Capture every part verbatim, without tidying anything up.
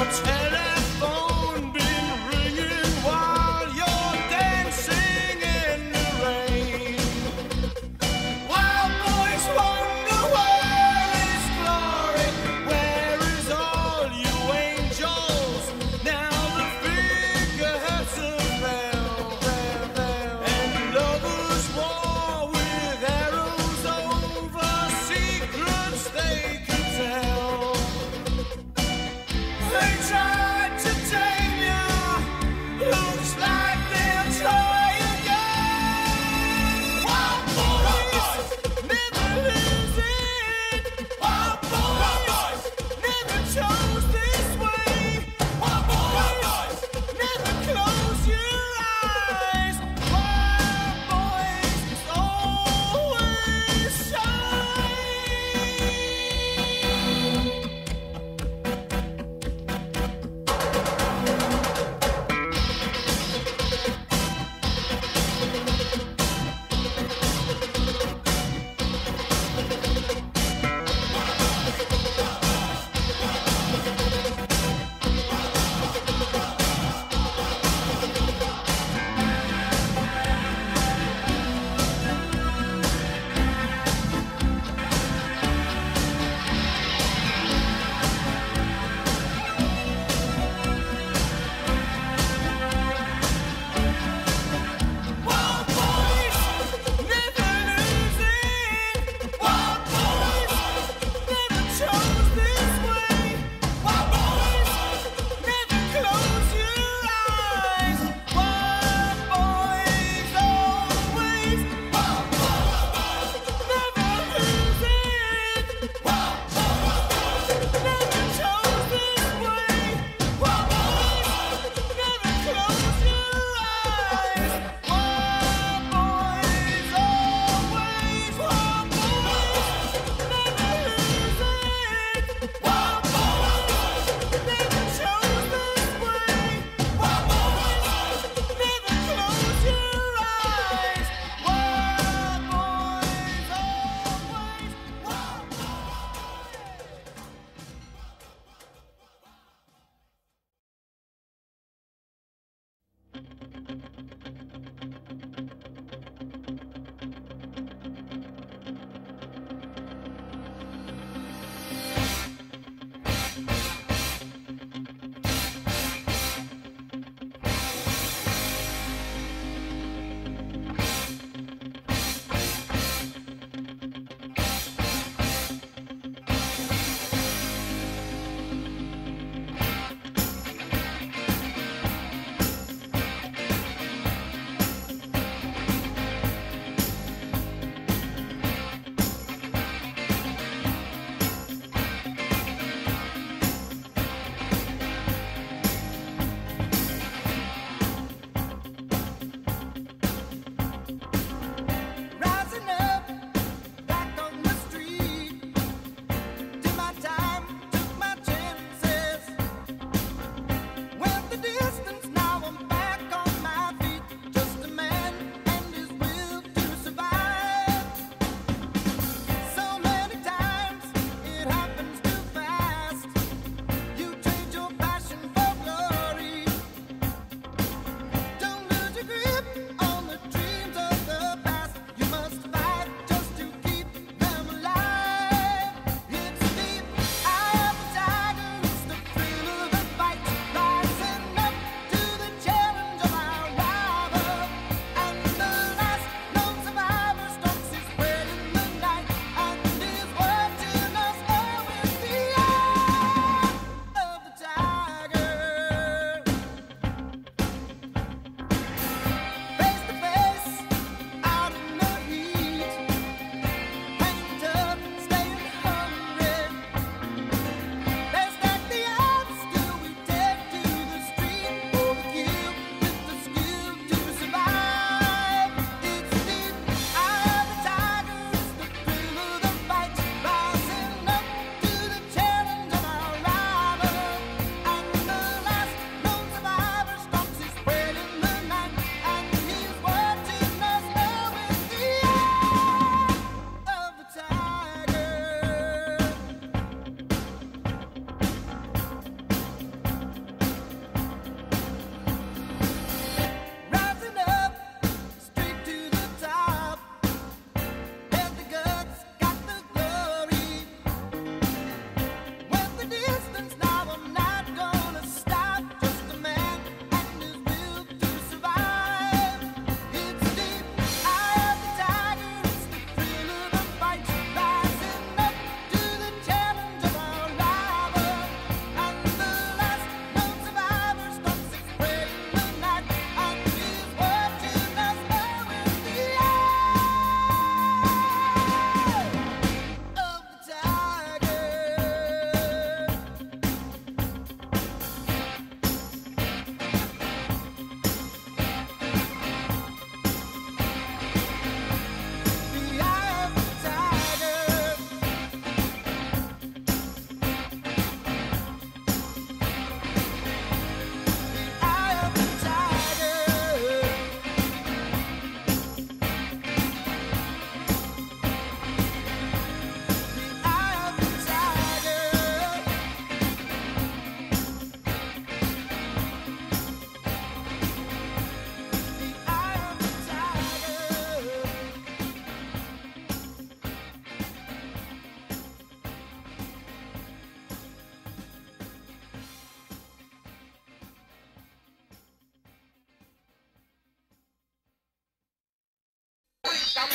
telephone been ringing while you're dancing in the rain? Wild boys wonder where is glory, where is all you angels? Now the figureheads have fell, and lovers war with arrows over secrets they could tell. They tried to tame you, looks like they'll try again. Wild boys never lose it. Wild boys never chose this way. Wild boys never close your eyes. Wild boys always shine.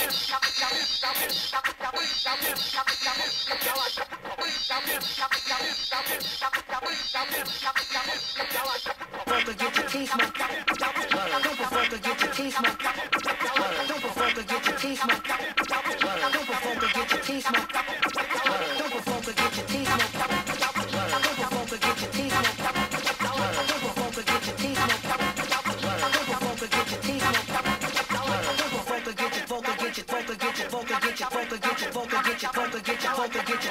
Get your teeth smoked. Don't provoke her, get your teeth smoked. Don't provoke her, get your teeth smoked. Don't provoke her, get your teeth smoked. Don't provoke her, get your teeth smoked. Don't provoke her, get your teeth smoked. Don't provoke her, get your teeth smoked. Don't provoke her, get your teeth smoked. Don't provoke her, get your vocal, get your vocal, get your vocal, get your vocal, get your vocal, get your vocal, get your vocal, get